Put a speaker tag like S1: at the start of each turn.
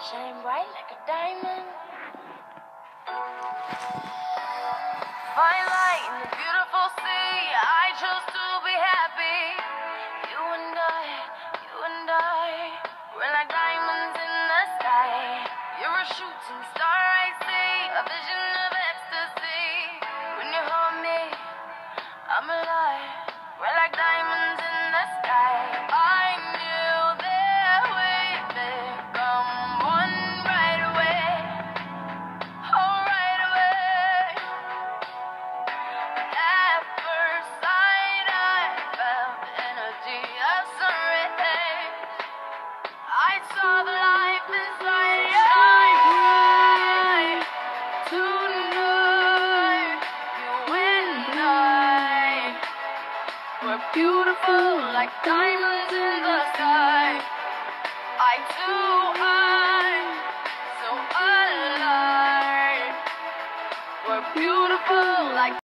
S1: Shine bright like a diamond. Fine light in the beautiful sea. I chose to be happy. You and I, we're like diamonds in the sky. You're a shooting star, I see, a vision of ecstasy. When you hold me, I'm alive. We're like diamonds in the sky. I knew that we'd become one right away. Oh, right away. At first sight, I felt the energy of sun rays. I saw the life inside your eyes. Tonight, you and I were beautiful like diamonds in the sky. I too, I'm so alive. We're beautiful like